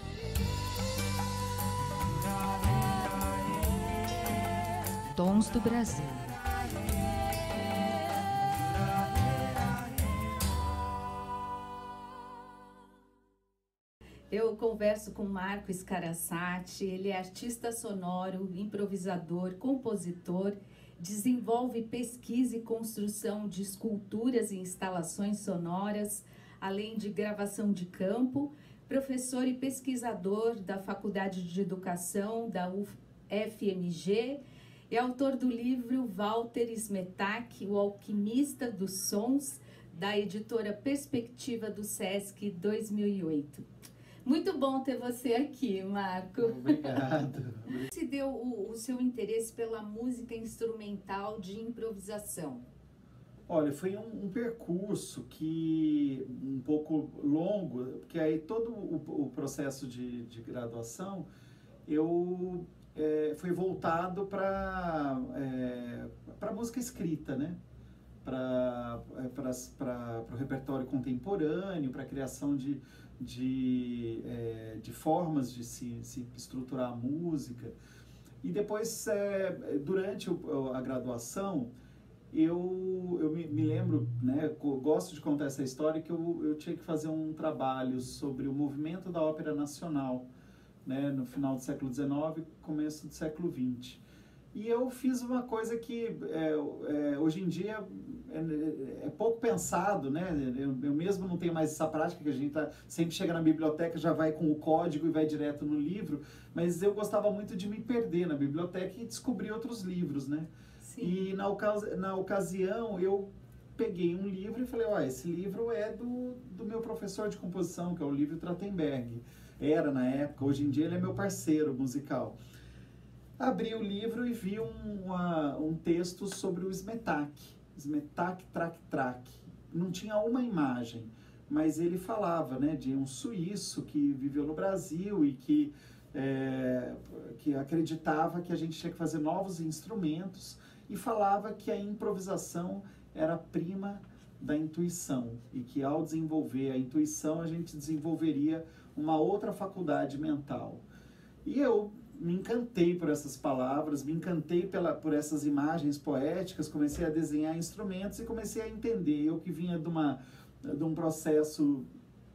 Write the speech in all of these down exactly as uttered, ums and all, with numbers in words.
Tons do Brasil. Eu converso com Marco Scarasati, ele é artista sonoro, improvisador, compositor, desenvolve pesquisa e construção de esculturas e instalações sonoras, além de gravação de campo, professor e pesquisador da Faculdade de Educação da U F M G, é autor do livro Walter Smetak, O Alquimista dos Sons, da editora Perspectiva do Sesc dois mil e oito. Muito bom ter você aqui, Marco. Obrigado. Se deu o, o seu interesse pela música instrumental de improvisação? Olha, foi um, um percurso que um pouco longo, porque aí todo o, o processo de, de graduação eu é, foi voltado para é, para música escrita, né? Para o repertório contemporâneo, para a criação de, de, é, de formas de se, se estruturar a música. E depois, é, durante o, a graduação, eu, eu me, me lembro, né, gosto de contar essa história, que eu, eu tinha que fazer um trabalho sobre o movimento da ópera nacional, né, no final do século dezenove, começo do século vinte. E eu fiz uma coisa que é, é, hoje em dia é, é pouco pensado, né? Eu, eu mesmo não tenho mais essa prática, que a gente tá, sempre chega na biblioteca, já vai com o código e vai direto no livro, mas eu gostava muito de me perder na biblioteca e descobrir outros livros, né? Sim. E na, ocasi na ocasião eu peguei um livro e falei, ó, esse livro é do, do meu professor de composição, que é o Lívio Trachtenberg. Era na época, hoje em dia ele é meu parceiro musical. Abri o livro e vi um, uma, um texto sobre o Smetak, Smetak Trak Trak. Não tinha uma imagem, mas ele falava, né, de um suíço que viveu no Brasil e que, é, que acreditava que a gente tinha que fazer novos instrumentos e falava que a improvisação era prima da intuição e que ao desenvolver a intuição a gente desenvolveria uma outra faculdade mental. E eu me encantei por essas palavras, me encantei pela, por essas imagens poéticas, comecei a desenhar instrumentos e comecei a entender. Eu que vinha de, uma, de um processo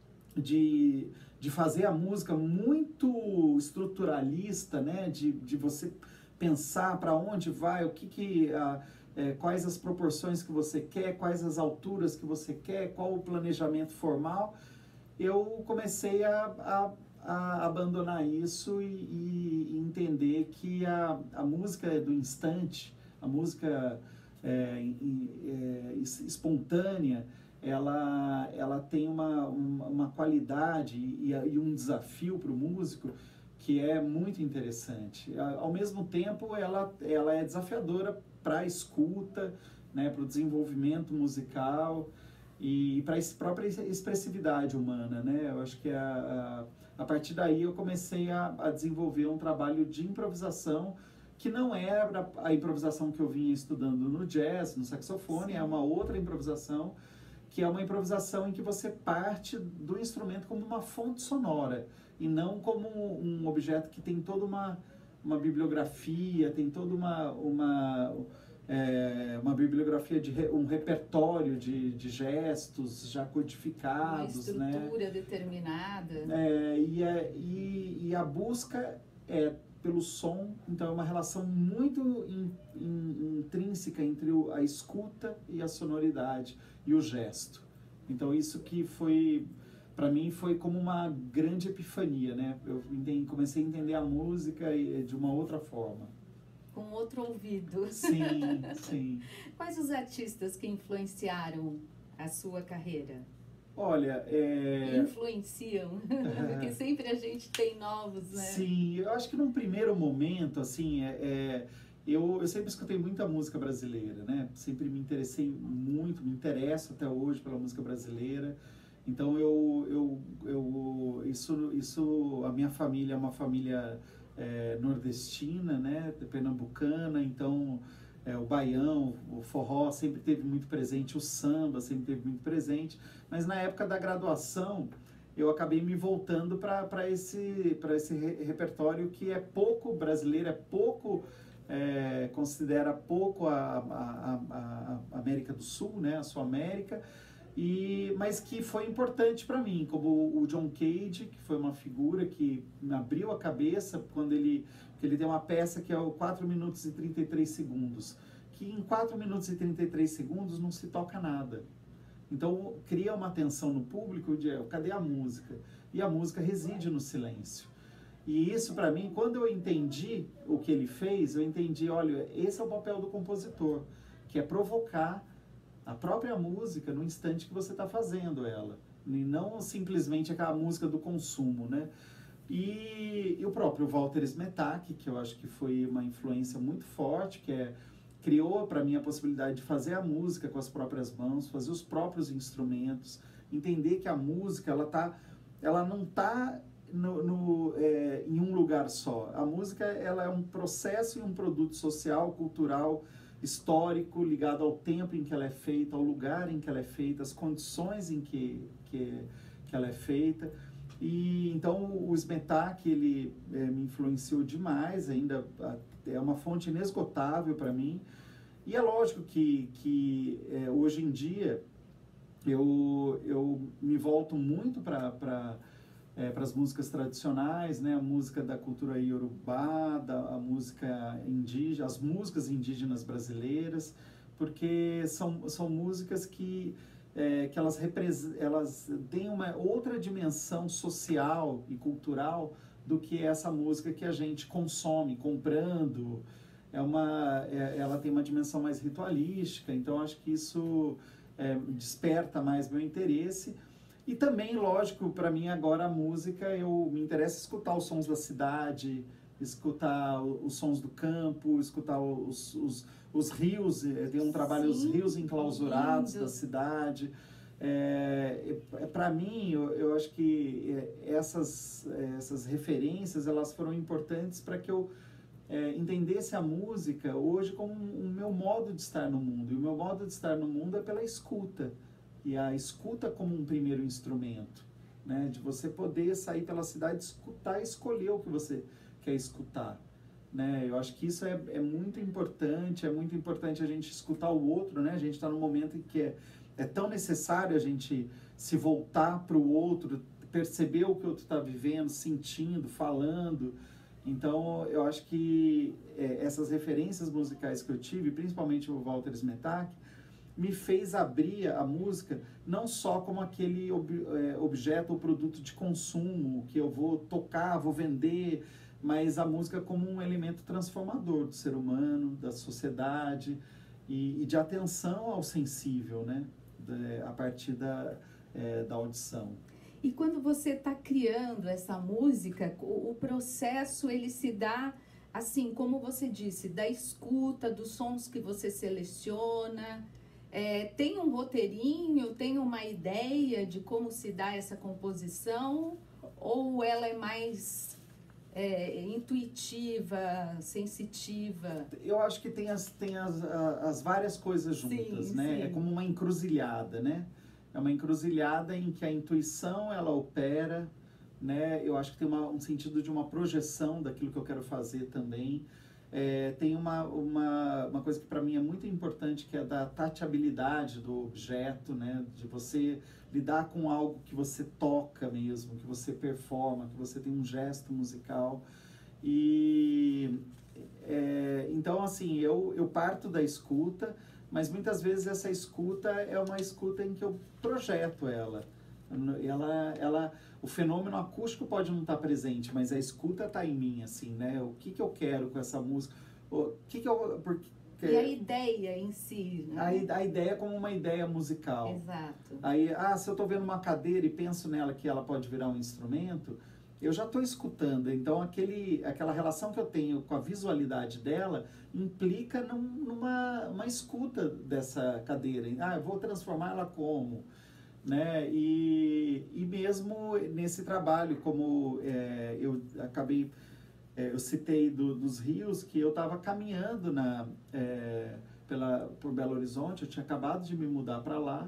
de, de fazer a música muito estruturalista, né? de, de você pensar para onde vai, o que que, a, é, quais as proporções que você quer, quais as alturas que você quer, qual o planejamento formal. Eu comecei a, a a abandonar isso e, e entender que a, a música é do instante, a música é, é, espontânea, ela, ela tem uma, uma, uma qualidade e, e um desafio para o músico que é muito interessante. Ao mesmo tempo, ela, ela é desafiadora para a escuta, né, para o desenvolvimento musical e para a própria expressividade humana, né? Eu acho que a, a, a partir daí eu comecei a, a desenvolver um trabalho de improvisação que não era a improvisação que eu vinha estudando no jazz, no saxofone. Sim. É uma outra improvisação, que é uma improvisação em que você parte do instrumento como uma fonte sonora e não como um objeto que tem toda uma, uma bibliografia, tem toda uma... uma É, uma bibliografia, de um repertório de, de gestos já codificados, uma estrutura, né? Determinada. É, e, é, e, e a busca é pelo som, então é uma relação muito in, in, intrínseca entre o, a escuta e a sonoridade e o gesto. Então isso que foi, para mim, foi como uma grande epifania, né? Eu entendi, comecei a entender a música de uma outra forma. Com outro ouvido. Sim, sim. Quais os artistas que influenciaram a sua carreira? Olha, é... Influenciam, porque sempre a gente tem novos, né? Sim, eu acho que num primeiro momento, assim, é, é, eu, eu sempre escutei muita música brasileira, né? Sempre me interessei muito, me interesso até hoje pela música brasileira. Então, eu, eu, eu, isso, isso, a minha família é uma família... É, nordestina, né, pernambucana, então é, o baião, o forró sempre teve muito presente, o samba sempre teve muito presente, mas na época da graduação eu acabei me voltando para esse, para esse re repertório que é pouco brasileiro, é pouco, é, considera pouco a, a, a, a América do Sul, né, a sua América, e, mas que foi importante para mim, como o John Cage, que foi uma figura que me abriu a cabeça quando ele, que ele tem uma peça que é o quatro minutos e trinta e três segundos, que em quatro minutos e trinta e três segundos não se toca nada. Então, cria uma tensão no público de, cadê a música? E a música reside no silêncio. E isso, para mim, quando eu entendi o que ele fez, eu entendi, olha, esse é o papel do compositor, que é provocar a própria música no instante que você está fazendo ela. E não simplesmente aquela música do consumo, né? E, e o próprio Walter Smetak, que eu acho que foi uma influência muito forte, que é... criou para mim a possibilidade de fazer a música com as próprias mãos, fazer os próprios instrumentos, entender que a música ela tá, ela não está no, no, é, em um lugar só. A música ela é um processo e um produto social, cultural, histórico, ligado ao tempo em que ela é feita, ao lugar em que ela é feita, às condições em que, que, que ela é feita. E então o Smetak, ele é, me influenciou demais, ainda é uma fonte inesgotável para mim. E é lógico que, que é, hoje em dia eu, eu me volto muito para é, as músicas tradicionais, né? A música da cultura iorubá, da, a música indígena, as músicas indígenas brasileiras, porque são, são músicas que É, que elas, elas têm uma outra dimensão social e cultural do que essa música que a gente consome, comprando. É uma, é, ela tem uma dimensão mais ritualística, então acho que isso é, desperta mais meu interesse. E também, lógico, para mim agora a música, eu me interessa escutar os sons da cidade, escutar os sons do campo, escutar os, os, os rios, tem um trabalho, Sim, os rios enclausurados lindo. Da cidade. É, é, para mim, eu, eu acho que essas, essas referências, elas foram importantes para que eu é, entendesse a música hoje como o um, meu modo de estar no mundo. E o meu modo de estar no mundo é pela escuta. E a escuta como um primeiro instrumento, né? De você poder sair pela cidade, escutar e escolher o que você quer escutar, né? Eu acho que isso é, é muito importante, é muito importante a gente escutar o outro, né? A gente está num momento em que é, é tão necessário a gente se voltar para o outro, perceber o que o outro está vivendo, sentindo, falando. Então, eu acho que é, essas referências musicais que eu tive, principalmente o Walter Smetak, me fez abrir a música não só como aquele ob, é, objeto ou produto de consumo que eu vou tocar, vou vender, mas a música como um elemento transformador do ser humano, da sociedade e, e de atenção ao sensível, né? De, a partir da, é, da audição. E quando você está criando essa música, o, o processo ele se dá, assim, como você disse, da escuta, dos sons que você seleciona. É, tem um roteirinho, tem uma ideia de como se dá essa composição, ou ela é mais é, intuitiva, sensitiva? Eu acho que tem as, tem as, as várias coisas juntas, sim, né? Sim. É como uma encruzilhada, né? É uma encruzilhada em que a intuição, ela opera, né? Eu acho que tem uma, um sentido de uma projeção daquilo que eu quero fazer também. É, tem uma, uma, uma coisa que para mim é muito importante, que é da tateabilidade do objeto, né? De você lidar com algo que você toca mesmo, que você performa, que você tem um gesto musical. E é, então, assim, eu, eu parto da escuta, mas muitas vezes essa escuta é uma escuta em que eu projeto ela. Ela, ela, o fenômeno acústico pode não estar presente, mas a escuta está em mim, assim, né? O que, que eu quero com essa música? O que que eu, porque, e a ideia em si, né? A, a ideia como uma ideia musical. Exato. Aí, ah, se eu estou vendo uma cadeira e penso nela que ela pode virar um instrumento, eu já estou escutando. Então, aquele, aquela relação que eu tenho com a visualidade dela implica num, numa uma escuta dessa cadeira. Ah, eu vou transformar ela como? Né? E, e mesmo nesse trabalho, como é, eu acabei, é, eu citei do, dos rios, que eu estava caminhando na, é, pela, por Belo Horizonte, eu tinha acabado de me mudar para lá,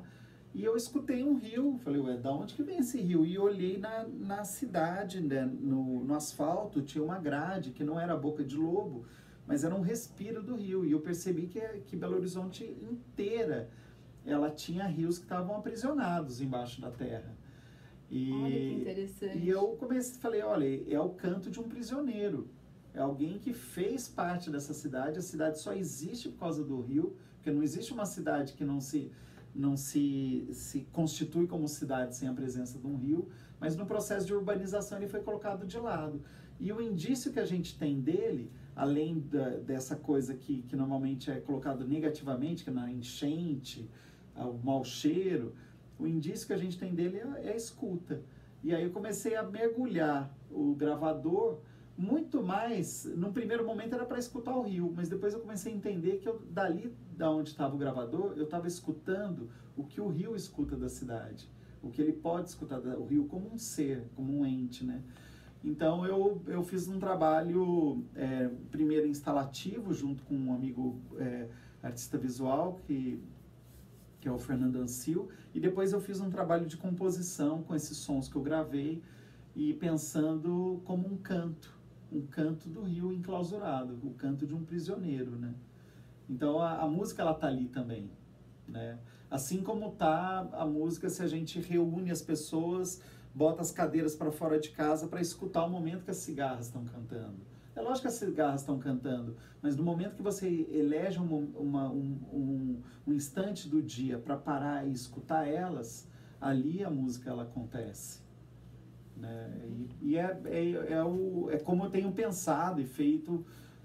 E eu escutei um rio, falei, ué, da onde que vem esse rio? E olhei na, na cidade, né, no, no asfalto, tinha uma grade, que não era a boca de lobo, mas era um respiro do rio. E eu percebi que, que Belo Horizonte inteira, ela tinha rios que estavam aprisionados embaixo da terra. E, olha que interessante. E eu comecei, falei, olha, é o canto de um prisioneiro. É alguém que fez parte dessa cidade. A cidade só existe por causa do rio, porque não existe uma cidade que não se... não se, se constitui como cidade sem a presença de um rio, mas no processo de urbanização ele foi colocado de lado. E o indício que a gente tem dele, além da, dessa coisa que, que normalmente é colocado negativamente, que é na enchente, o mau cheiro, o indício que a gente tem dele é, é a escuta. E aí eu comecei a mergulhar o gravador muito mais, num primeiro momento era para escutar o rio, mas depois eu comecei a entender que eu, dali da onde estava o gravador, eu estava escutando o que o rio escuta da cidade, o que ele pode escutar do rio como um ser, como um ente, né? Então eu, eu fiz um trabalho, é, primeiro instalativo, junto com um amigo é, artista visual, que, que é o Fernando Ancil, e depois eu fiz um trabalho de composição com esses sons que eu gravei, e pensando como um canto, um canto do rio enclausurado, o canto de um prisioneiro, né? Então a, a música ela tá ali também, né? Assim como tá a música se a gente reúne as pessoas, bota as cadeiras para fora de casa para escutar o momento que as cigarras estão cantando. É lógico que as cigarras estão cantando, mas no momento que você elege uma, uma, um, um, um instante do dia para parar e escutar elas, ali a música ela acontece. Né? E, e é, é, é, o, é como eu tenho pensado e feito,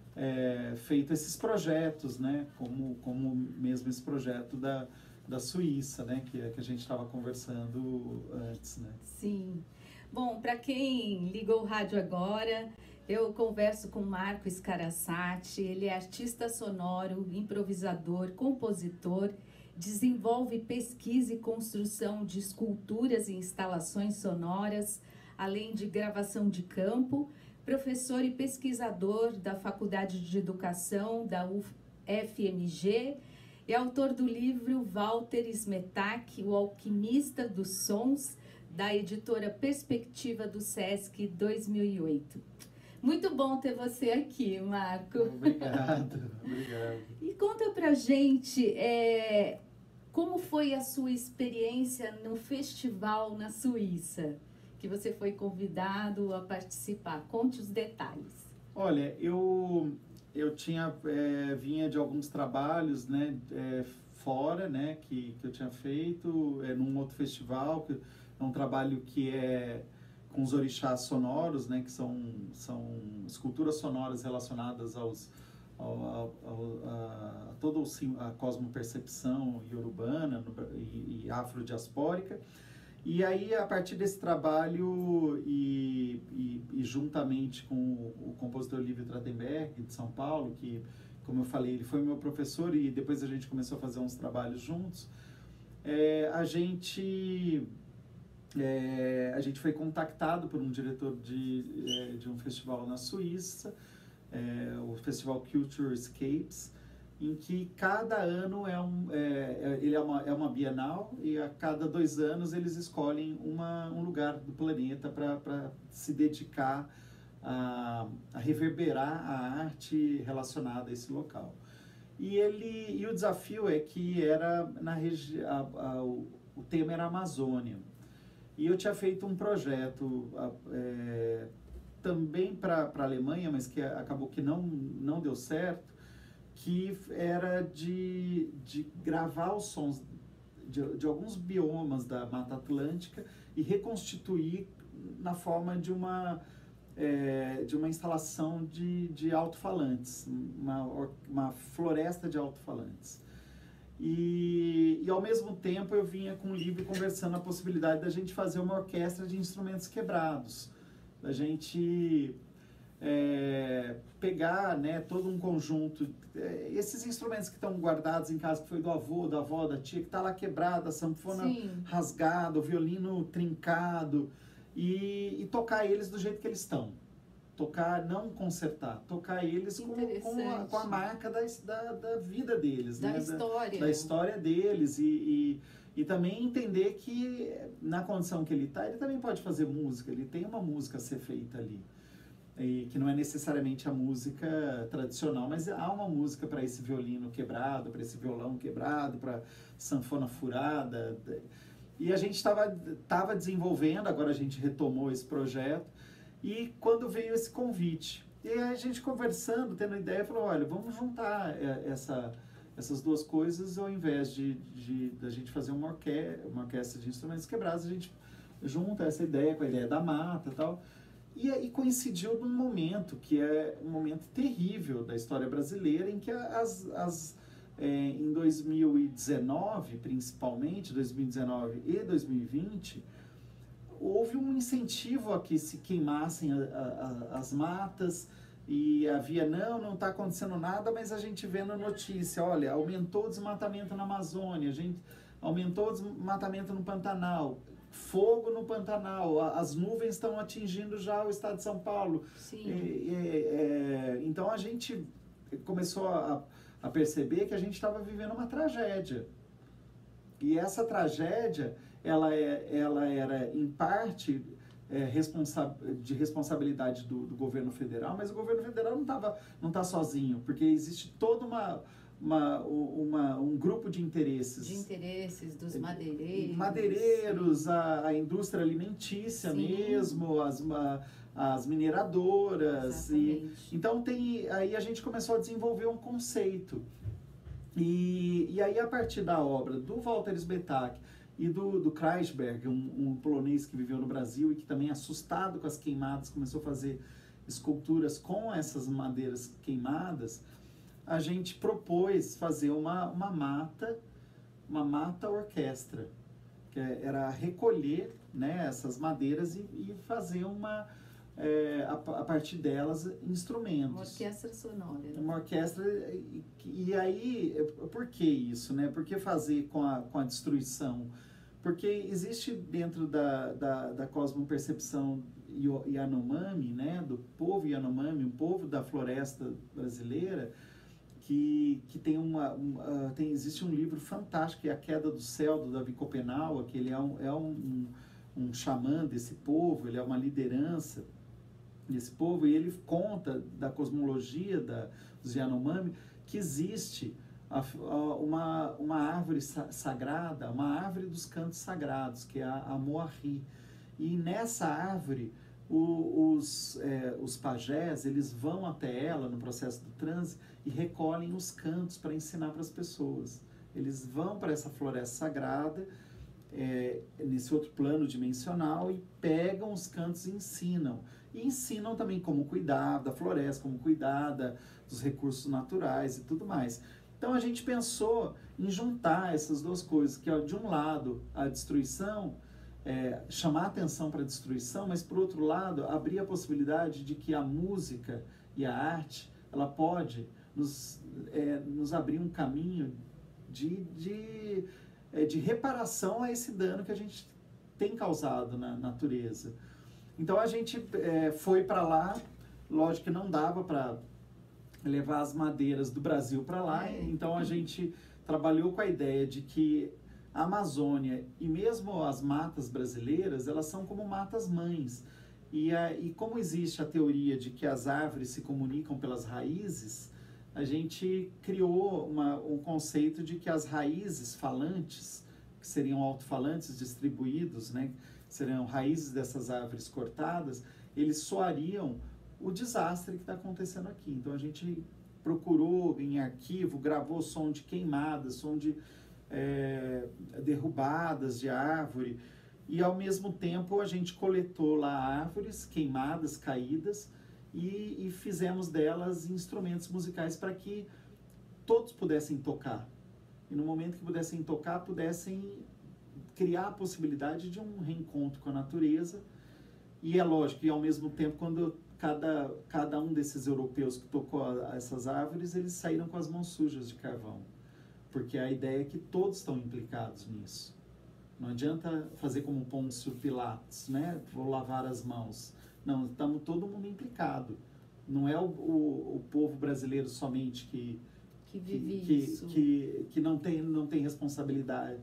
é, feito esses projetos, né? como, como mesmo esse projeto da, da Suíça, né? que, que a gente estava conversando antes. Né? Sim. Bom, para quem ligou o rádio agora, eu converso com Marco Scarasati. Ele é artista sonoro, improvisador, compositor, desenvolve pesquisa e construção de esculturas e instalações sonoras, além de gravação de campo, professor e pesquisador da Faculdade de Educação da U F M G, e autor do livro Walter Smetak, O Alquimista dos Sons, da editora Perspectiva do Sesc dois mil e oito. Muito bom ter você aqui, Marco. Obrigado, obrigado. E conta pra gente, é, como foi a sua experiência no festival na Suíça, que você foi convidado a participar? Conte os detalhes. Olha, eu, eu tinha, é, vinha de alguns trabalhos, né, é, fora, né, que, que eu tinha feito, é, num outro festival, que é um trabalho que é com os orixás sonoros, né, que são, são esculturas sonoras relacionadas aos, ao, ao, ao, a, a toda a cosmopercepção iorubana e, e afrodiaspórica. E aí, a partir desse trabalho e, e, e juntamente com o, o compositor Lívio Trachtenberg, de São Paulo, que, como eu falei, ele foi meu professor e depois a gente começou a fazer uns trabalhos juntos, é, a gente... É, a gente foi contactado por um diretor de, é, de um festival na Suíça, é, o Festival Culture Escapes, em que cada ano é, um, é, ele é, uma, é uma bienal e a cada dois anos eles escolhem uma, um lugar do planeta para se dedicar a, a reverberar a arte relacionada a esse local. E, ele, e o desafio é que era na regi a, a, o, o tema era Amazônia. E eu tinha feito um projeto é, também para a Alemanha, mas que acabou que não, não deu certo, que era de, de gravar os sons de, de alguns biomas da Mata Atlântica e reconstituir na forma de uma, é, de uma instalação de, de alto-falantes, uma, uma floresta de alto-falantes. E, e ao mesmo tempo eu vinha com o livro conversando a possibilidade da gente fazer uma orquestra de instrumentos quebrados, da gente é, pegar, né, todo um conjunto, é, esses instrumentos que estão guardados em casa, que foi do avô, da avó, da tia, que está lá quebrada, a sanfona Sim. rasgada, o violino trincado, e, e tocar eles do jeito que eles estão. Tocar, não consertar, tocar eles com, com, a, com a marca da, da, da vida deles. Da né? história. Da, da história deles. E, e, E também entender que, na condição que ele está, ele também pode fazer música, ele tem uma música a ser feita ali. E que não é necessariamente a música tradicional, mas há uma música para esse violino quebrado, para esse violão quebrado, para sanfona furada. E a gente estava tava desenvolvendo, agora a gente retomou esse projeto, e quando veio esse convite, e aí a gente conversando, tendo ideia, falou, olha, vamos juntar essa... essas duas coisas, ao invés de, de, de a gente fazer uma, orque uma orquestra de instrumentos quebrados, a gente junta essa ideia com a ideia da mata e tal. E aí coincidiu num momento que é um momento terrível da história brasileira, em que as, as, é, em dois mil e dezenove, principalmente, dois mil e dezenove e dois mil e vinte, houve um incentivo a que se queimassem a, a, as matas, e havia, não, não está acontecendo nada, mas a gente vê na notícia, olha, aumentou o desmatamento na Amazônia, a gente aumentou o desmatamento no Pantanal, fogo no Pantanal, as nuvens estão atingindo já o estado de São Paulo. Sim. E, e, é, então a gente começou a, a perceber que a gente estava vivendo uma tragédia. E essa tragédia, ela, é, ela era, em parte... É, responsa de responsabilidade do, do governo federal, mas o governo federal não estava não tá sozinho, porque existe toda uma, uma, uma um grupo de interesses. De interesses dos madeireiros. Madeireiros, a, a indústria alimentícia Sim. mesmo, as, a, as mineradoras. E, então tem, aí a gente começou a desenvolver um conceito. E, e aí a partir da obra do Walter Sbetak e do, do Kreisberg, um, um polonês que viveu no Brasil e que também, assustado com as queimadas, começou a fazer esculturas com essas madeiras queimadas, a gente propôs fazer uma, uma mata, uma mata orquestra, que era recolher, né, essas madeiras e, e fazer uma, é, a, a partir delas, instrumentos. Uma orquestra sonora. Né? Uma orquestra, e, e aí, por que isso, né? Por que fazer com a, com a destruição? Porque existe dentro da, da, da cosmopercepção Yanomami, né, do povo Yanomami, um povo da floresta brasileira, que, que tem uma, uma tem, existe um livro fantástico, que é A Queda do Céu, do Davi Copenaua, que ele é um, é um, um, um xamã desse povo, ele é uma liderança desse povo, e ele conta da cosmologia da, dos Yanomami, que existe a, a, uma, uma árvore sa sagrada, uma árvore dos cantos sagrados, que é a, a Moarri. E nessa árvore, o, os, é, os pajés, eles vão até ela no processo do transe e recolhem os cantos para ensinar para as pessoas. Eles vão para essa floresta sagrada, é, nesse outro plano dimensional, e pegam os cantos e ensinam. E ensinam também como cuidar da floresta, como cuidar da, dos recursos naturais e tudo mais. Então a gente pensou em juntar essas duas coisas, que é, de um lado, a destruição, é, chamar atenção para a destruição, mas por outro lado, abrir a possibilidade de que a música e a arte, ela pode nos, é, nos abrir um caminho de, de, é, de reparação a esse dano que a gente tem causado na natureza. Então a gente é, foi para lá, lógico que não dava para levar as madeiras do Brasil para lá, é. Então a gente trabalhou com a ideia de que a Amazônia e mesmo as matas brasileiras, elas são como matas mães. E, a, e como existe a teoria de que as árvores se comunicam pelas raízes, a gente criou uma, um conceito de que as raízes falantes, que seriam alto-falantes distribuídos, né, seriam raízes dessas árvores cortadas, eles soariam o desastre que está acontecendo aqui. Então a gente procurou em arquivo, gravou som de queimadas, som de é, derrubadas de árvore, e ao mesmo tempo a gente coletou lá árvores queimadas, caídas, e, e fizemos delas instrumentos musicais para que todos pudessem tocar. E no momento que pudessem tocar, pudessem criar a possibilidade de um reencontro com a natureza. E é lógico que ao mesmo tempo, quando cada, cada um desses europeus que tocou a, a essas árvores, eles saíram com as mãos sujas de carvão. Porque a ideia é que todos estão implicados nisso. Não adianta fazer como Pôncio Pilatos, né? Vou lavar as mãos. Não, estamos todo mundo implicado. Não é o, o, o povo brasileiro somente que, que vive que, isso. Que, que, que não tem, não tem responsabilidade.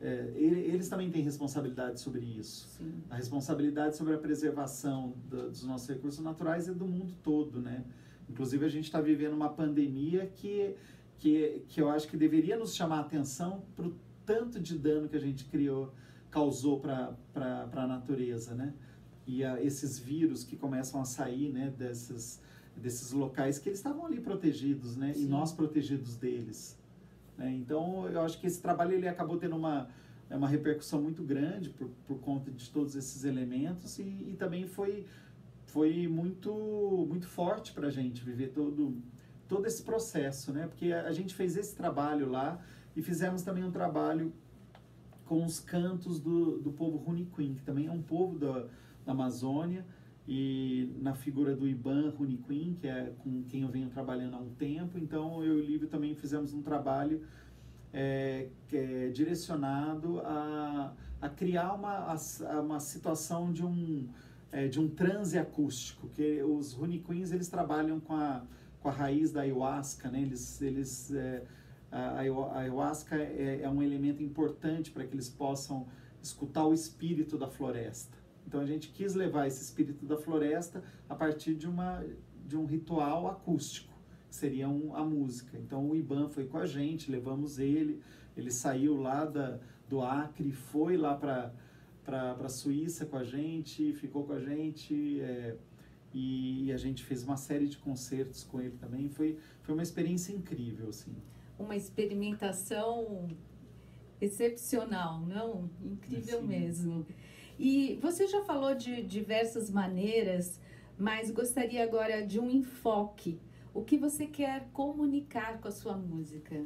é, eles também têm responsabilidade sobre isso. Sim. A responsabilidade sobre a preservação do, dos nossos recursos naturais é do mundo todo, né? Inclusive, a gente está vivendo uma pandemia que, que, que eu acho que deveria nos chamar a atenção para o tanto de dano que a gente criou, causou para a natureza, né? E a, esses vírus que começam a sair, né, desses, desses locais que eles estavam ali protegidos, né? Sim. E nós protegidos deles. Né? Então, eu acho que esse trabalho ele acabou tendo uma, uma repercussão muito grande por, por conta de todos esses elementos e, e também foi... foi muito, muito forte para a gente viver todo, todo esse processo, né? Porque a, a gente fez esse trabalho lá e fizemos também um trabalho com os cantos do, do povo Runicuim, que também é um povo da, da Amazônia, e na figura do Iban Runicuim, que é com quem eu venho trabalhando há um tempo. Então, eu e o Lívio também fizemos um trabalho é, que é direcionado a, a criar uma, a, uma situação de um... É, de um transe acústico, que os Runicuins, eles trabalham com a, com a raiz da ayahuasca, né? Eles, eles, é, a, a ayahuasca é, é um elemento importante para que eles possam escutar o espírito da floresta. Então a gente quis levar esse espírito da floresta a partir de, uma, de um ritual acústico, que seria um, a música. Então o Iban foi com a gente, levamos ele, ele saiu lá da, do Acre, foi lá para para a Suíça com a gente, ficou com a gente, é, e, e a gente fez uma série de concertos com ele também. Foi, foi uma experiência incrível, assim. Uma experimentação excepcional, não? Incrível Sim. mesmo. E você já falou de diversas maneiras, mas gostaria agora de um enfoque. O que você quer comunicar com a sua música?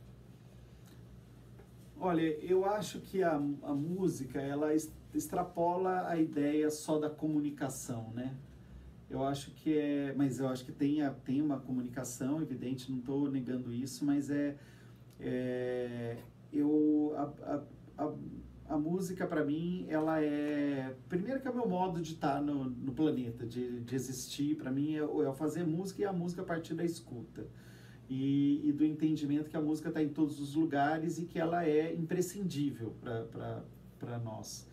Olha, eu acho que a, a música, ela extrapola a ideia só da comunicação, né? Eu acho que é... Mas eu acho que tem, a, tem uma comunicação, evidente, não estou negando isso, mas é... é eu, a, a, a, a música, para mim, ela é... Primeiro que é o meu modo de estar no, no planeta, de, de existir. Para mim, é, é fazer música e a música a partir da escuta. E, e do entendimento que a música está em todos os lugares e que ela é imprescindível para nós.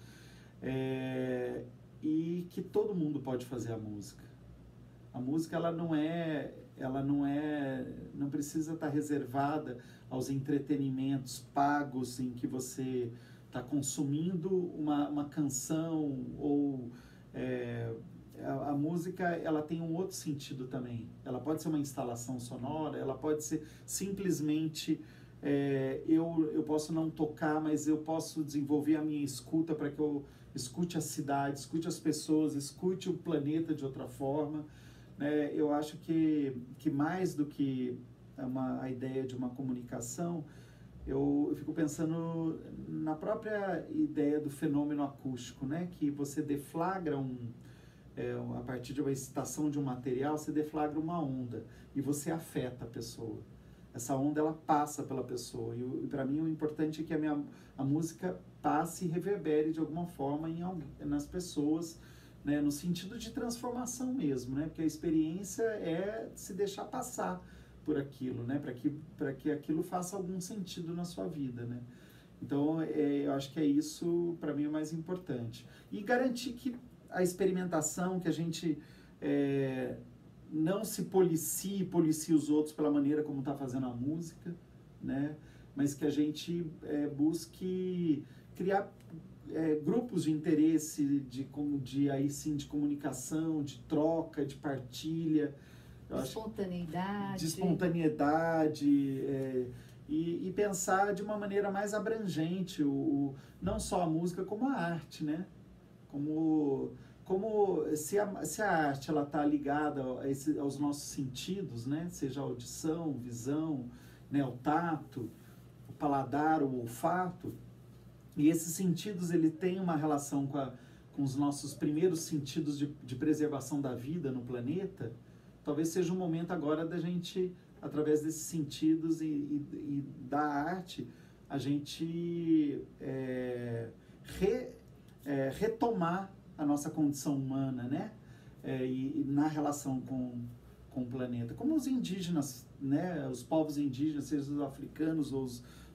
É, e que todo mundo pode fazer a música. A música, ela não é, ela não é, não precisa estar reservada aos entretenimentos pagos em que você está consumindo uma, uma canção ou... É, A, a música, ela tem um outro sentido também. Ela pode ser uma instalação sonora, ela pode ser simplesmente... É, eu, eu posso não tocar, mas eu posso desenvolver a minha escuta para que eu escute a cidade, escute as pessoas, escute o planeta de outra forma. Né? Eu acho que, que mais do que uma, a ideia de uma comunicação, eu, eu fico pensando na própria ideia do fenômeno acústico, né? Que você deflagra um... É, a partir de uma excitação de um material, você deflagra uma onda e você afeta a pessoa. Essa onda, ela passa pela pessoa. E, e para mim, o importante é que a, minha, a música passe e reverbere de alguma forma em, nas pessoas, né? No sentido de transformação mesmo, né? Porque a experiência é se deixar passar por aquilo, né? Para que, para que aquilo faça algum sentido na sua vida, né? Então, é, eu acho que é isso, para mim, o mais importante. E garantir que a experimentação, que a gente é, não se policie, policie os outros pela maneira como está fazendo a música, né? Mas que a gente é, busque criar é, grupos de interesse, de, de, aí sim, de comunicação, de troca, de partilha. De espontaneidade. De espontaneidade, é, e, e pensar de uma maneira mais abrangente, o, o, não só a música, como a arte, né? Como, como se, a, se a arte está ligada a esse, aos nossos sentidos, né? Seja a audição, visão, né? O tato, o paladar, o olfato, e esses sentidos ele tem uma relação com, a, com os nossos primeiros sentidos de, de preservação da vida no planeta. Talvez seja um momento agora da gente, através desses sentidos e, e, e da arte, a gente é, re, é, retomar a nossa condição humana, né? É, e, e na relação com, com o planeta. Como os indígenas, né? Os povos indígenas, seja os africanos ou os,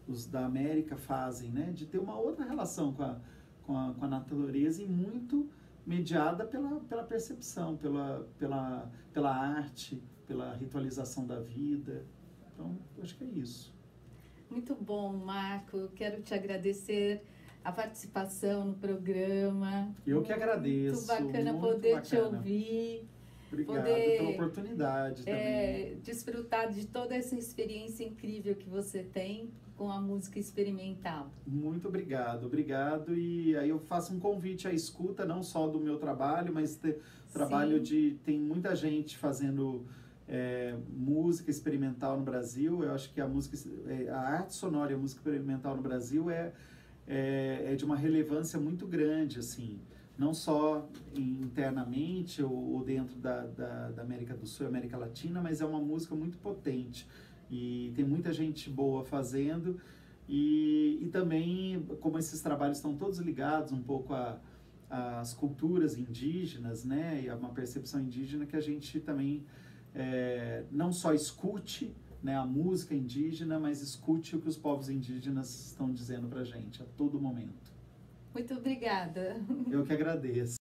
os da América fazem, né? De ter uma outra relação com a, com a, com a natureza, e muito mediada pela, pela percepção, pela, pela, pela arte, pela ritualização da vida. Então, eu acho que é isso. Muito bom, Marco. Quero te agradecer a participação no programa. Eu que agradeço. Muito bacana muito poder bacana. te ouvir. Obrigado poder, pela oportunidade também. É, desfrutar de toda essa experiência incrível que você tem com a música experimental. Muito obrigado, obrigado. E aí eu faço um convite à escuta, não só do meu trabalho, mas ter, trabalho Sim. de... Tem muita gente fazendo é, música experimental no Brasil. Eu acho que a música, a arte sonora e a música experimental no Brasil é, é, é de uma relevância muito grande, assim. Não só internamente ou, ou dentro da, da, da América do Sul e América Latina, mas é uma música muito potente. E tem muita gente boa fazendo, e, e também, como esses trabalhos estão todos ligados um pouco a, às culturas indígenas, né, e a uma percepção indígena, que a gente também é, não só escute, né, a música indígena, mas escute o que os povos indígenas estão dizendo pra gente a todo momento. Muito obrigada. Eu que agradeço.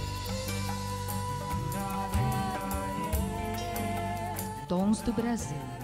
Tons do Brasil.